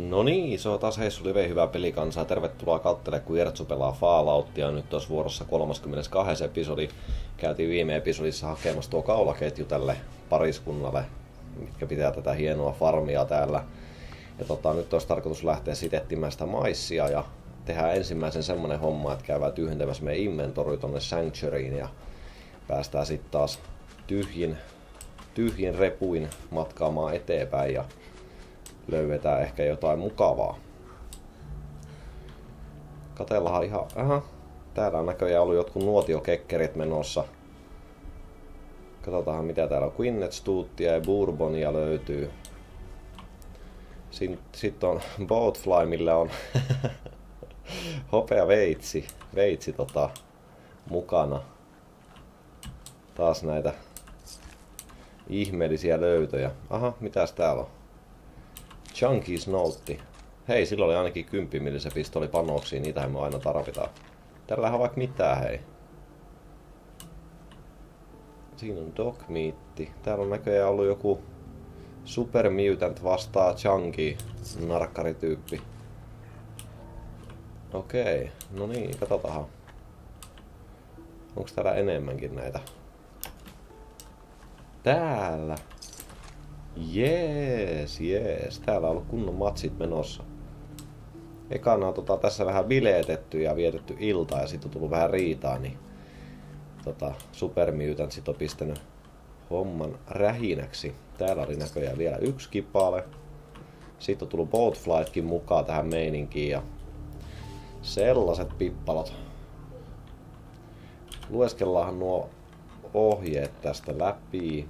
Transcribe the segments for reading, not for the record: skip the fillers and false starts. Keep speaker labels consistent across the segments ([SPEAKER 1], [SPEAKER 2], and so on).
[SPEAKER 1] No niin, se on taas Heissu Live, hyvää pelikansaa. Tervetuloa kattele, kun Ertsu pelaa Falloutia. Nyt tuossa vuorossa 32. episodi. Käytiin viime episodissa hakemassa tuo kaulaketju tälle pariskunnalle, mitkä pitää tätä hienoa farmia täällä. Ja nyt olisi tarkoitus lähteä sitettimään sitä maissia ja tehdään ensimmäisen semmonen homma, että käydään tyhjentämässä meidän inventori tonne Sancturyin ja päästään sitten taas tyhjin repuin matkaamaan eteenpäin ja löydetään ehkä jotain mukavaa. Katellahan ihan... Aha, täällä on näköjään ollut jotkut nuotiokekkerit menossa. Katsotaan mitä täällä on. Quinnet Stuttia ja Bourbonia löytyy. Sitten on Boatfly, millä on hopea veitsi mukana. Taas näitä ihmeellisiä löytöjä. Aha, mitäs täällä on? Chunky's Note. Hei, sillä oli ainakin 10 millisen pistoli panoksiin, niitähän me aina tarvitaan. Tällähän on vaikka mitään, hei. Siinä on Dog Meat. Täällä on näköjään ollut joku Super Mutant vastaa Chunky narkkarityyppi. Okei, no niin, katsotaan. Onks täällä enemmänkin näitä? Täällä! Jees. Täällä on ollut kunnon matsit menossa. Ekana on tässä vähän bileetetty ja vietetty iltaa ja sitten on tullut vähän riitaa, niin Super Mutant sit on pistänyt homman rähinäksi. Täällä oli näköjään vielä yksi kipale. Sitten on tullut Boatflytkin mukaan tähän meininkiin ja sellaiset pippalot. Lueskellaanhan nuo ohjeet tästä läpi.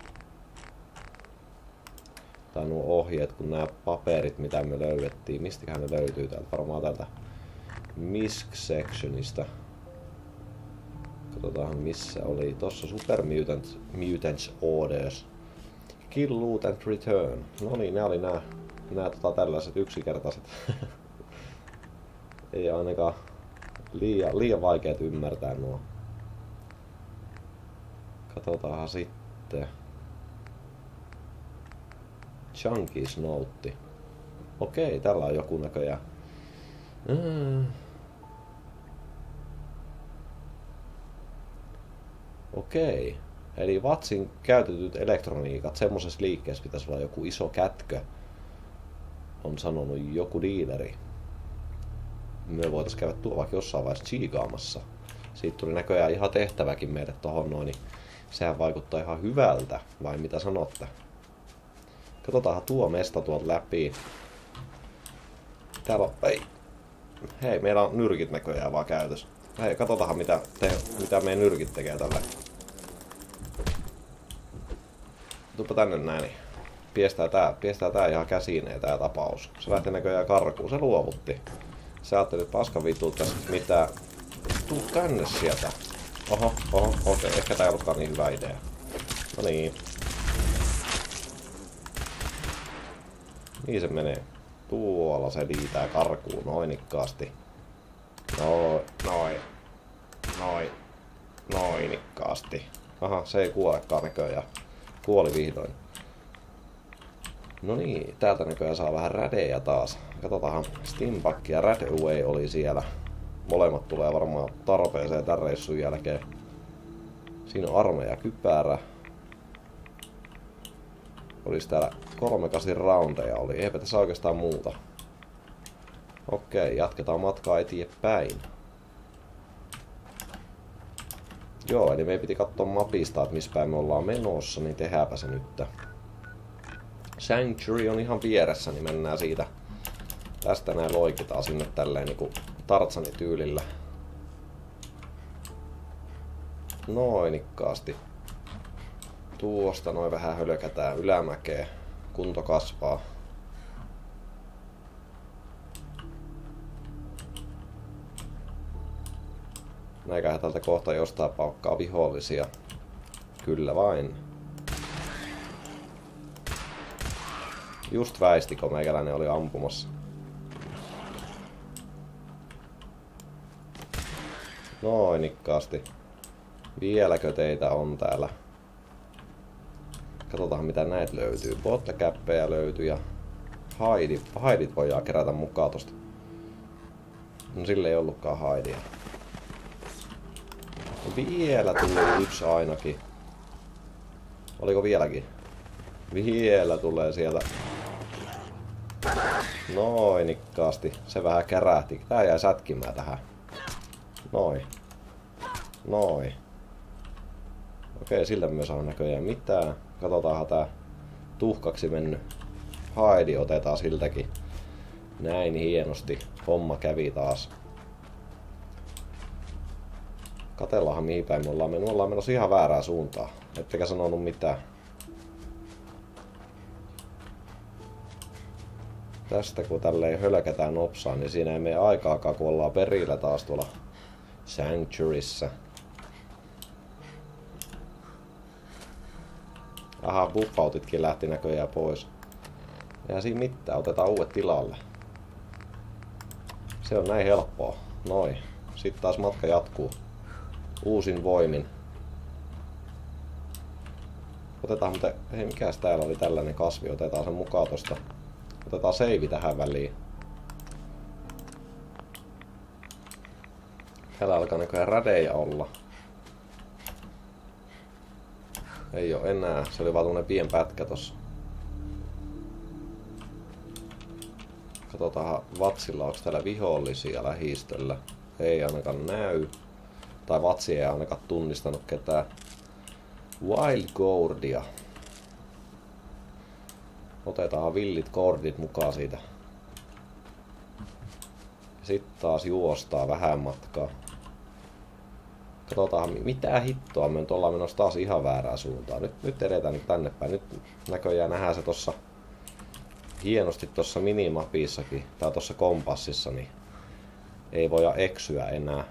[SPEAKER 1] Tai nuo ohjeet, kun nämä paperit, mitä me löydettiin. Mistäköhän ne löytyy täältä? Varmaan täältä Misk-sectionista. Katsotaan missä oli. Tossa Super Mutants Orders. Kill, loot and return. No niin, nämä oli nämä tällaiset yksinkertaiset. Ei ainakaan liian vaikeat ymmärtää nuo. Katsotaanhan sitten. Chunky's Note. Okei, tällä on joku näköjään. Okei. Eli Vatsin käytetyt elektroniikat, semmosessa liikkeessä pitäisi olla joku iso kätkö. On sanonut joku diileri. Me voitais käydä tuolla vaikka jossain vaiheessa chiigaamassa. Siitä tuli näköjään ihan tehtäväkin meille tohon noin, niin sehän vaikuttaa ihan hyvältä, vai mitä sanotte? Katsotaanhan tuo mesta tuolta läpi. Täällä on... Hei, meillä on nyrkit näköjään vaan käytössä. Hei, katsotaanhan mitä meidän nyrkit tekee tällä. Tuuppa tänne näin, niin piestää tää ihan käsineen tää tapaus. Se lähti näköjään karkuun, se luovutti. Sä ajattelit, että paskan vittuut tässä mitään. Tuu tänne sieltä. Oho, okei, ehkä tää ei ollutkaan niin hyvä idea. No niin. Niin se menee. Tuolla se liitää karkuun noinikkaasti. Noinikkaasti. Aha, se ei kuolekaan näköjään. Kuoli vihdoin. No niin, täältä näköjään saa vähän rädejä taas. Katsotaanhan, Stimback ja Radaway oli siellä. Molemmat tulee varmaan tarpeeseen tän reissun jälkeen. Siinä on armeija kypärä. Olis täällä 3-8 roundeja oli, eipä tässä oikeastaan muuta. Okei, jatketaan matkaa eteenpäin. Joo, eli me piti katsoa mapista, että missä päin me ollaan menossa, niin tehdäänpä se nyt. Sanctuary on ihan vieressä, niin mennään siitä. Tästä näin loikitaan sinne tälleen niinku Tartsani tyylillä. Noinikkaasti. Tuosta noin vähän hölkätään ylämäkeä. Kunto kasvaa. Näikähän tältä kohta jostain paukkaa vihollisia. Kyllä vain. Just väisti, kun meikäläinen oli ampumassa. Noinikkaasti. Vieläkö teitä on täällä? Katsotaan mitä näitä löytyy. Bottlekäppejä löytyy ja Haidit voidaan kerätä mukaan tosta. No sille ei ollutkaan haidia. Vielä tulee yksi ainakin. Oliko vieläkin? Vielä tulee sieltä. Noinikkaasti. Se vähän kärähti. Tää jäi sätkimään tähän. Noin. Okei, siltä myös on näköjään mitään. Katsotaanhan tää tuhkaksi mennyt haidi otetaan siltäkin. Näin hienosti. Homma kävi taas. Katellaanhan mihin päin me ollaan mennyt. Me ollaan menossa ihan väärään suuntaan. Ettekä sanonut mitään. Tästä kun tälleen hölkätään nopsaan, niin siinä ei mene aikaakaan, kun ollaan perillä taas tuolla Sanctuaryssä. Aha, buffautitkin lähti näköjään pois. Eihän siinä mitään, otetaan uudet tilalle. Se on näin helppoa. Noin. Sitten taas matka jatkuu. Uusin voimin. Otetaan muuten... Hei, mikäs täällä oli tällainen kasvi? Otetaan sen mukaan tosta. Otetaan seivi tähän väliin. Täällä alkaa näköjään rädejä olla. Ei oo enää. Se oli vaan tämmönen pien pätkä tossa. Katsotaan Vatsilla, onko täällä vihollisia lähistöllä. Ei ainakaan näy. Tai Vatsi ei ainakaan tunnistanut ketään. Wild Gourdia. Otetaan villit kordit mukaan siitä. Sitten taas juostaa vähän matkaa. Katsotaan mitä hittoa, me nyt ollaan menossa taas ihan väärään suuntaan. Nyt edetään nyt tänne päin. Nyt näköjään nähdään se tossa hienosti tossa minimapissakin, tai tossa kompassissa, niin ei voida eksyä enää.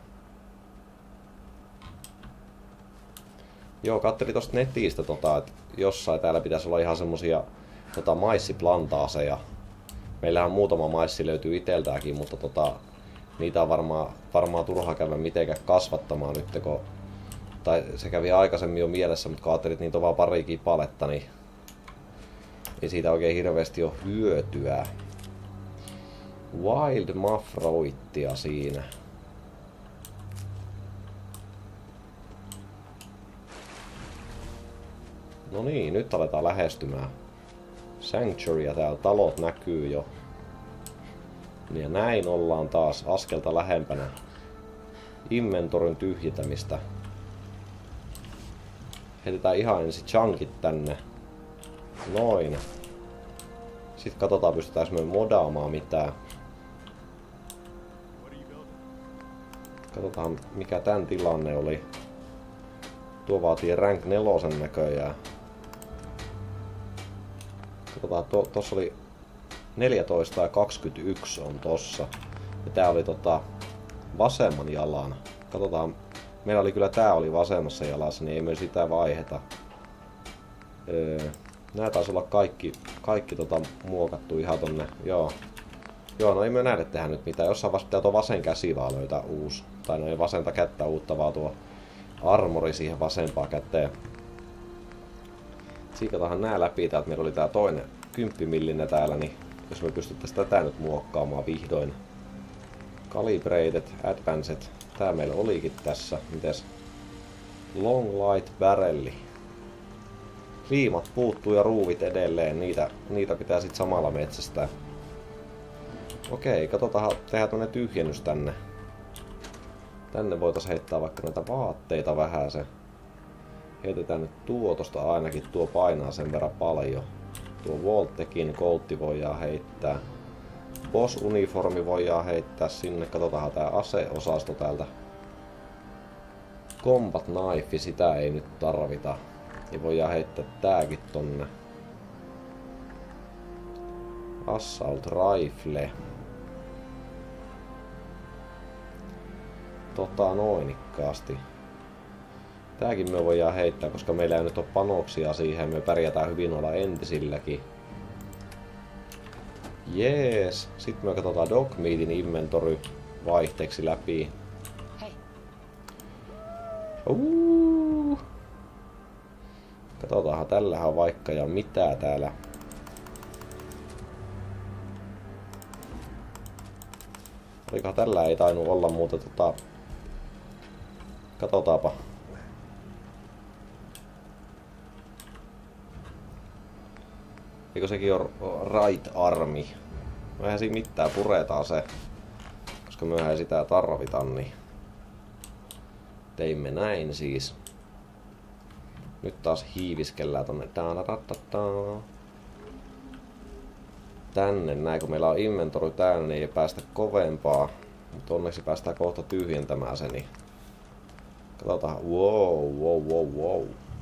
[SPEAKER 1] Joo, katselin tosta netistä, että jossain täällä pitäisi olla ihan semmosia maissiplantaaseja. Meillähän muutama maissi löytyy iteltäänkin, mutta niitä on varmaan turha käydä mitenkään kasvattamaan nyt, tai se kävi aikaisemmin jo mielessä, mutta kun ajattelin, että niitä on vaan pari kipaletta, niin ei siitä oikein hirveästi ole hyötyä. Wild Muffroittia siinä. No niin, nyt aletaan lähestymään Sanctuarya, täällä talot näkyy jo. Ja näin ollaan taas askelta lähempänä inventorin tyhjentämistä. Heitetään ihan ensin chunkit tänne. Noin. Sitten katsotaan, pystytäänkö me modaamaan mitään. Katsotaan mikä tän tilanne oli. Tuo vaatii rank 4 näköjään. Katsotaan, tossa oli 14 ja 21 on tossa. Ja tää oli vasemman jalan. Katsotaan, meillä oli kyllä tää oli vasemmassa jalassa, niin ei me sitä vaiheta. Nää taisi olla kaikki muokattu ihan tonne. Joo, no ei me nähdä tehdä nyt mitään. Jossain vaiheessa pitää tuo vasen käsi vaan löytää uusi. Tai no ei vasenta kättä uutta, vaan tuo armori siihen vasempaan käteen. Siikatahan nää läpi täältä. Meillä oli tää toinen 10 millinen täällä, niin jos me pystyttäisiin tätä nyt muokkaamaan vihdoin. Calibrated, Advanced. Tää meillä olikin tässä. Mites? Long Light Barrelli. Liimat puuttuu ja ruuvit edelleen. Niitä pitää sit samalla metsästää. Okei, katsotaan, tehdään tuonne tyhjennys tänne. Tänne voitais heittää vaikka näitä vaatteita vähän se. Heitetään nyt tosta ainakin, tuo painaa sen verran paljon. Tuo Voltekin koltti voidaan heittää. Boss-uniformi voidaan heittää sinne. Katsotaan tää aseosasto täältä. Combat Knife, sitä ei nyt tarvita. Ja voidaan heittää tääkin tonne. Assault Rifle. Noinikkaasti. Tääkin me voidaan heittää, koska meillä ei nyt ole panoksia siihen. Me pärjätään hyvin noilla entisilläkin. Jees. Sitten me katsotaan Dogmeatin inventory vaihteeksi läpi.
[SPEAKER 2] Hei.
[SPEAKER 1] Katsotaanhan, tällähän on vaikka ja mitä täällä. Olikohan tällä ei tainnut olla muuta Katsotaanpa. Eikö sekin on right armi? Eihän siinä mitään, puretaan se. Koska myöhään ei sitä tarvita, niin teimme näin siis. Nyt taas hiiviskellään tonne tänne näin, kun meillä on inventori täällä, niin ei päästä kovempaa. Mutta onneksi päästään kohta tyhjentämään se, niin katsotaan. Wow.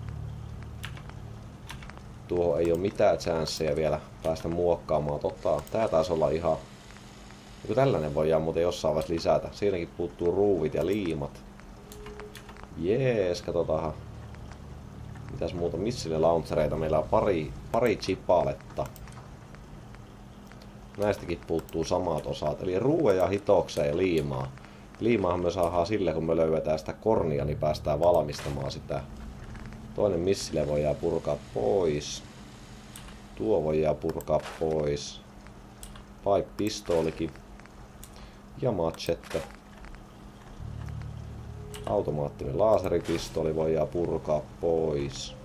[SPEAKER 1] Tuohon ei ole mitään chanceja vielä päästä muokkaamaan. Tää taisi olla ihan... Joku tällainen voidaan muuten jossain vaiheessa lisätä. Siinäkin puuttuu ruuvit ja liimat. Jees, katsotaan. Mitäs muuta? Missile launchereita? Meillä on pari chipaletta. Näistäkin puuttuu samat osat. Eli ruueja, hitokseen ja liimaa. Liimaahan me saadaan sille, kun me löydetään sitä kornia, niin päästään valmistamaan sitä. Toinen missile voidaan purkaa pois. Tuo voidaan purkaa pois. Pipe-pistoolikin. Ja machette. Automaattinen laaseripistooli voidaan purkaa pois.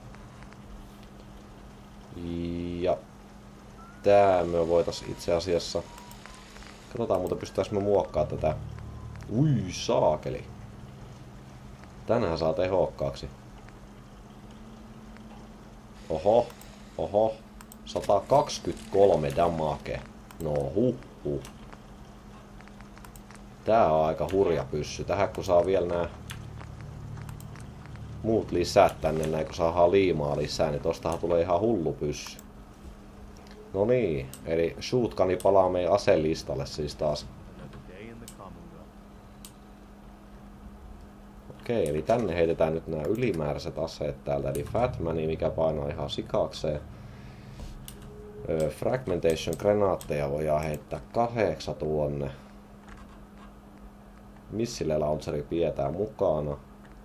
[SPEAKER 1] Ja tää me voitais itse asiassa... Katsotaan muuta pystytäänkö me muokkaamaan tätä. Ui saakeli. Tänään saa tehokkaaksi. Oho. 123 damage. No huh. Tää on aika hurja pyssy. Tähän kun saa vielä nää muut lisät tänne, näin kun saadaan liimaa lisää, niin tostahan tulee ihan hullu pyssy. No niin, eli shotguni palaa meidän aselistalle siis taas. Okei, eli tänne heitetään nyt nämä ylimääräiset aseet täältä, eli Fatmani, mikä painaa ihan sikakseen. Fragmentation grenaatteja voidaan heittää 8 tuonne. Missile launcheri pidetään mukana.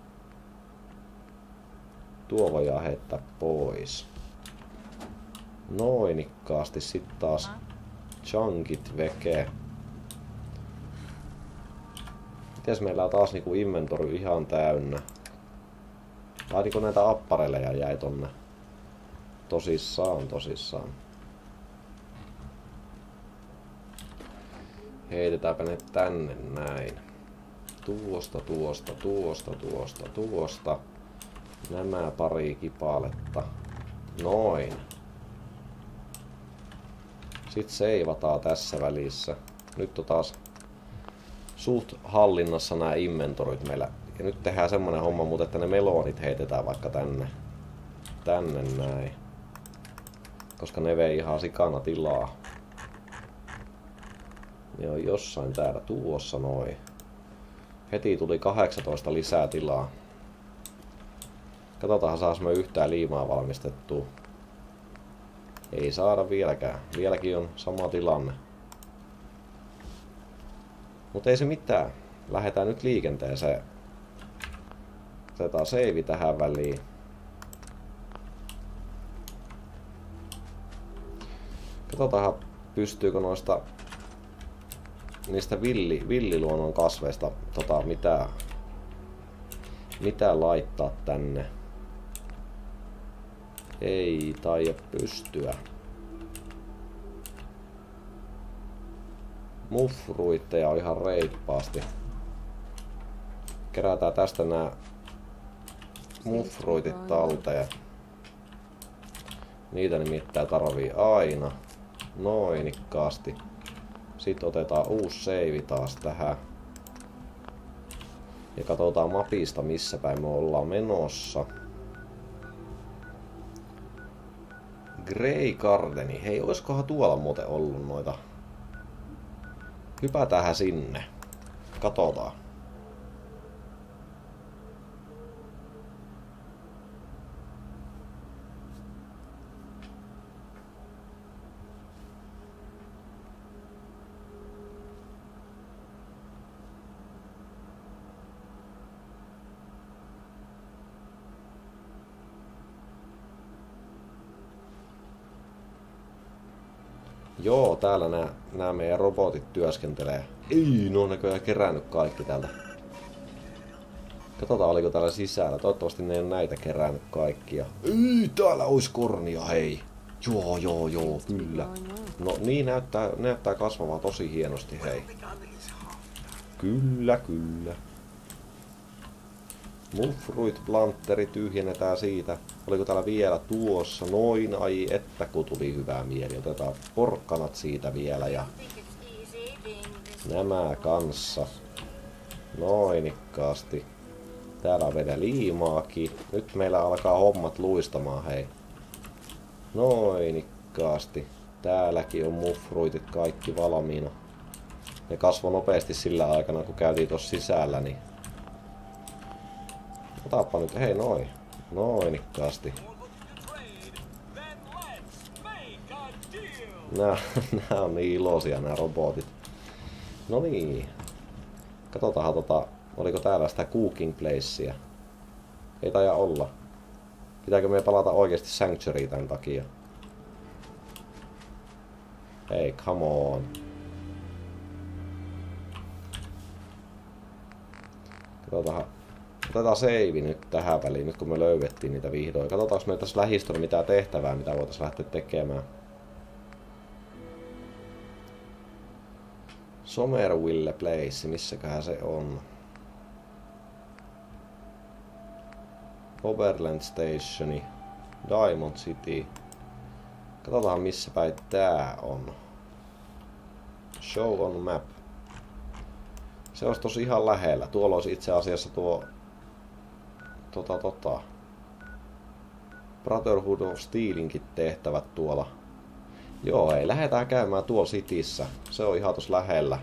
[SPEAKER 1] Tuo voidaan heittää pois. Noinikkaasti sitten taas chunkit veke. Mites meillä on taas niinku inventori ihan täynnä? Tai niinku näitä appareleja jäi tonne. Tosissaan. Heitetäänpä ne tänne näin. Tuosta. Nämä pari kipaletta. Noin. Sitten seivataan tässä välissä. Nyt on taas suht hallinnassa nämä inventorit meillä. Ja nyt tehdään semmonen homma, mutta että ne melonit heitetään vaikka tänne. Tänne näin. Koska ne vei ihan sikana tilaa. Ne on jossain täällä tuossa noin. Heti tuli 18 lisää tilaa. Katsotaan saas me yhtään liimaa valmistettua. Ei saada vieläkään. Vieläkin on sama tilanne. Mutta ei se mitään. Lähdetään nyt liikenteeseen. Otetaan save tähän väliin. Katsotaan pystyykö niistä villiluonnon kasveista mitä laittaa tänne. Ei taida pystyä. Muffruitteja on ihan reippaasti. Kerätään tästä nämä muffruitit talteen. Niitä nimittäin tarvii aina. Noinikkaasti. Sitten otetaan uusi save taas tähän. Ja katsotaan mapista missä päin me ollaan menossa. Grey Gardeni. Hei, oiskohan tuolla muuten ollut noita? Hypätäänhän sinne. Katsotaan. Joo, täällä nämä meidän robotit työskentelee. Ei, ne on näköjään kerännyt kaikki täältä. Katsotaan, oliko täällä sisällä. Toivottavasti ne ei ole näitä kerännyt kaikkia. Ei, täällä olisi kornia, hei. Joo, kyllä. No niin, näyttää kasvavaa tosi hienosti, hei. Kyllä. Muffruit, planteri, tyhjennetään siitä. Oliko täällä vielä tuossa? Noin, ai että kun tuli hyvää mieli. Otetaan porkkanat siitä vielä ja nämä kanssa. Noinikkaasti. Täällä on vielä liimaakin. Nyt meillä alkaa hommat luistamaan, hei. Noinikkaasti. Täälläkin on muffruitit kaikki valmiina. Ne kasvoi nopeasti sillä aikana, kun käytiin tuossa sisällä, niin... Otappa nyt, hei noin. Noinikkaasti. Nää on niin iloisia nää robotit. No niin. Katsotaan oliko täällä sitä cooking placea. Ei taida olla. Pitääkö me palata oikeasti Sanctuaryin tän takia? Hei, come on. Otetaan save nyt tähän väliin, nyt kun me löydettiin niitä vihdoin. Katsotaanko me tässä lähistöllä mitään tehtävää, mitä voitaisiin lähteä tekemään. Somerville Place, missäköhän se on? Overland Stationi, Diamond City. Katsotaan missä päin tää on. Show on map. Se olisi tosi ihan lähellä. Tuolla olisi itse asiassa tuo... Brotherhood of Steelinkin tehtävät tuolla. Joo, ei. Lähdetään käymään tuolla cityssä. Se on ihan tossa lähellä.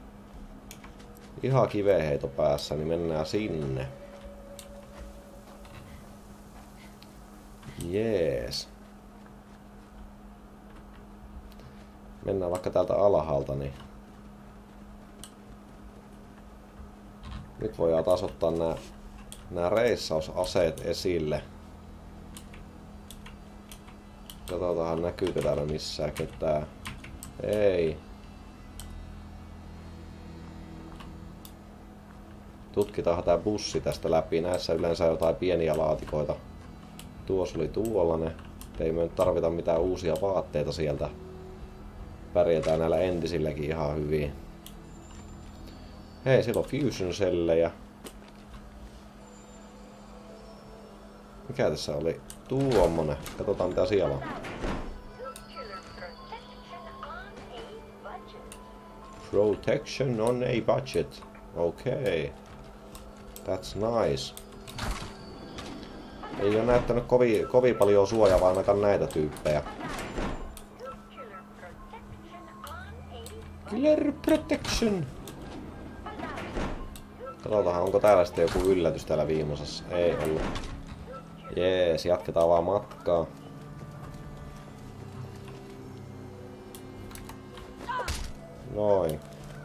[SPEAKER 1] Ihan kiveheito päässä, niin mennään sinne. Jees. Mennään vaikka täältä alhaalta, niin... Nyt voidaan taas ottaa nämä reissausaseet esille. Katsotaan näkyykö täällä missään ketään. Ei. Tutkitaan tää bussi tästä läpi. Näissä yleensä jotain pieniä laatikoita. Tuossa oli tuollainen. Ei me nyt tarvita mitään uusia vaatteita sieltä. Pärjätään näillä entisilläkin ihan hyvin. Hei, siellä on fusion-sellejä. Mikä tässä oli? Tuommoinen. Katsotaan mitä siellä on. Protection on a budget. Okay. That's nice. Ei ole näyttänyt kovin paljon suojaa ainakaan näitä tyyppejä. Killer protection. Katsotaan, onko täällä sitten joku yllätys täällä viimeisessä. Ei ollut. Jees, jatketaan vaan matkaa. Noin.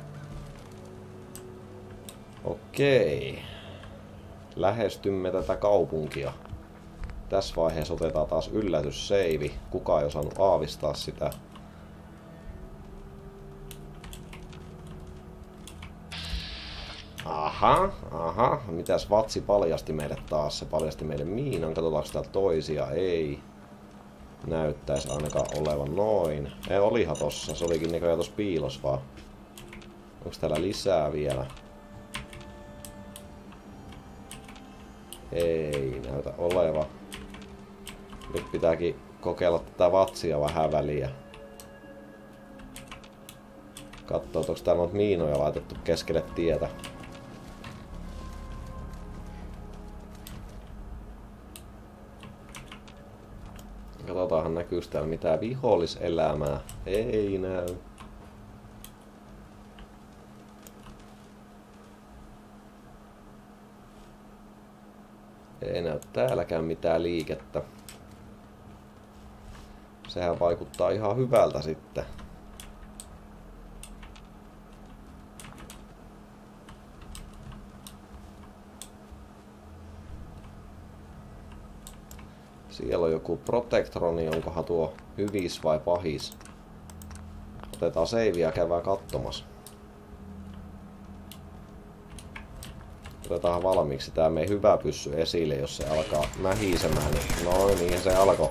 [SPEAKER 1] Okei. Lähestymme tätä kaupunkia. Tässä vaiheessa otetaan taas yllätysseivi. Kukaan ei osannut aavistaa sitä. Aha. Mitäs vatsi paljasti meille taas? Se paljasti meille miinan. Katsotaanko täällä toisia? Ei. Näyttäisi ainakaan olevan noin. Ei, olihan tossa. Se olikin näköjään tossa piilos vaan. Onks täällä lisää vielä? Ei näytä oleva. Nyt pitääkin kokeilla tätä vatsia vähän väliä. Katsoo, onko täällä noita miinoja laitettu keskelle tietä. Katsotaanhan näkyykö täällä mitään viholliselämää. Ei näy. Ei näy täälläkään mitään liikettä. Sehän vaikuttaa ihan hyvältä sitten. Siellä on joku Protectroni, onkohan tuo hyvis vai pahis? Otetaan seiviä ja käydään katsomassa. Otetaan valmiiksi. Tää mei hyvä pyssy esille, jos se alkaa mähisemään. Noin, niin se alkoi.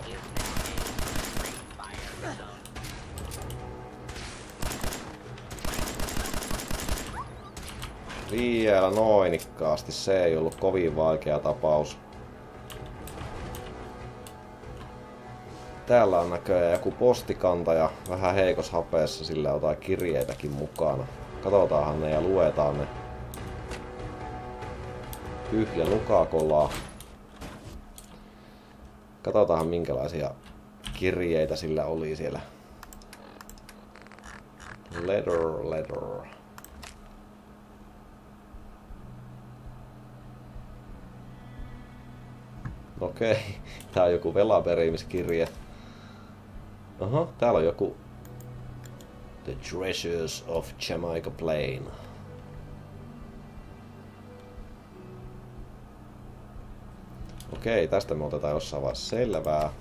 [SPEAKER 1] Vielä noinikkaasti. Se ei ollut kovin vaikea tapaus. Täällä on näköjään joku postikantaja vähän heikos hapeessa, sillä on jotain kirjeitäkin mukana. Katsotaanhan ne ja luetaan ne. Tyhjä nukakolaa. Katsotaanhan minkälaisia kirjeitä sillä oli siellä. Letter. Okei, tää on joku velaperimiskirje. Aha, täällä on joku The Treasures of Jamaica Plain. Okei, tästä me otetaan jossain vaiheessa selvää.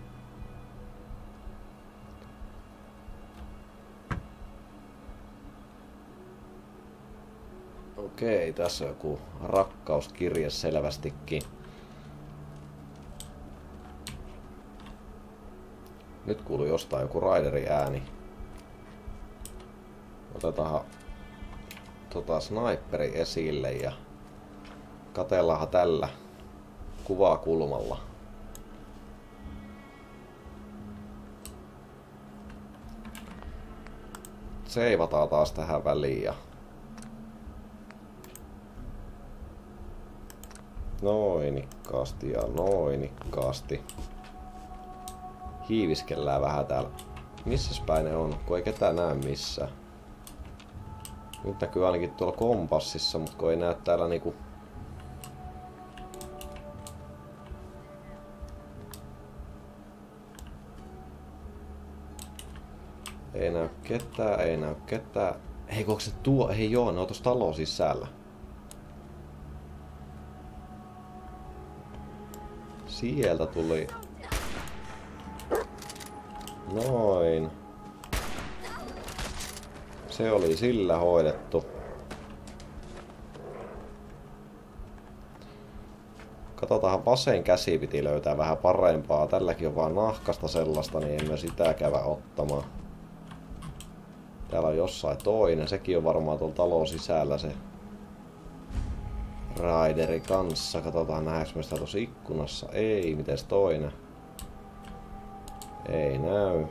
[SPEAKER 1] Okei, tässä on joku rakkauskirje selvästikin. Nyt kuuluu jostain joku raiderin ääni. Otetaan sniperi esille ja katellaanhan tällä kuvakulmalla. Seivataan taas tähän väliin ja noinikkaasti ja noinikkaasti. Hiiviskellään vähän täällä. Missäs päin ne on, kun ei ketään näe missään. Nyt näkyy ainakin tuolla kompassissa, mutta kun ei näe täällä niinku... Ei näy ketään, ei näy ketään. Hei, onko se tuo? Hei joo, ne on tossa talon sisällä. Sieltä tuli... Noin. Se oli sillä hoidettu. Katsotaan, vasen käsi piti löytää vähän parempaa. Tälläkin on vaan nahkasta sellaista, niin emme sitä käydä ottamaan. Täällä on jossain toinen. Sekin on varmaan tuolla talon sisällä se raideri kanssa. Katsotaan, nähdäänkö me sitä tuossa ikkunassa. Ei, mites toinen? Ei näy.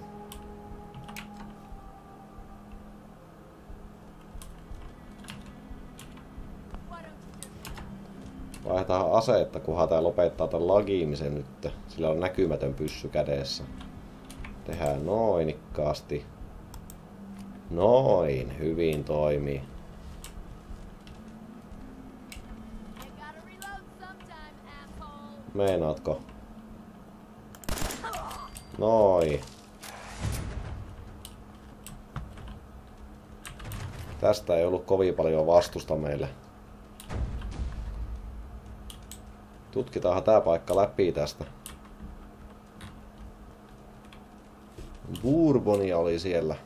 [SPEAKER 1] Vaihdetaan aseetta, kunhan tää lopettaa tän lagiimisen nyt. Sillä on näkymätön pyssy kädessä. Tehdään noinikkaasti. Noin, hyvin toimii. Meinaatko? Noin. Tästä ei ollut kovin paljon vastusta meille. Tutkitaanhan tää paikka läpi tästä. Bourbonia oli siellä.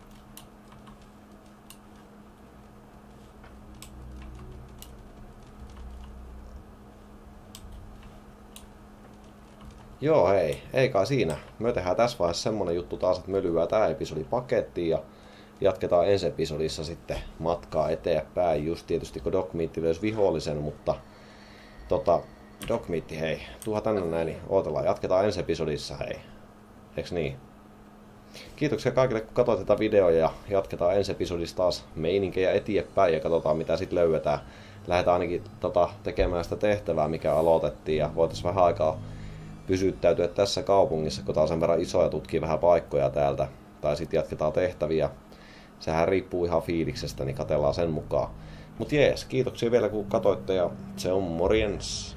[SPEAKER 1] Joo, hei. Ei kai siinä. Me tehdään tässä vaiheessa semmonen juttu taas, että me lyödään tää episodi pakettiin ja jatketaan ensi episodissa sitten matkaa eteenpäin. Just tietysti kun Dogmeat löysi vihollisen, mutta Dogmeat, hei, tuohan tänne näin, niin ootellaan. Jatketaan ensi episodissa, hei. Eiks niin? Kiitoksia kaikille, kun katsoit tätä videoa ja jatketaan ensi episodissa taas meininkejä eteenpäin ja katsotaan mitä sit löydetään. Lähdetään ainakin tekemään sitä tehtävää, mikä aloitettiin ja voitais vähän aikaa pysyttäytyä tässä kaupungissa, kun tää on sen verran iso ja tutkii vähän paikkoja täältä. Tai sit jatketaan tehtäviä. Sehän riippuu ihan fiiliksestä, niin katsellaan sen mukaan. Mut jees, kiitoksia vielä kun katsoitte ja se on morjens!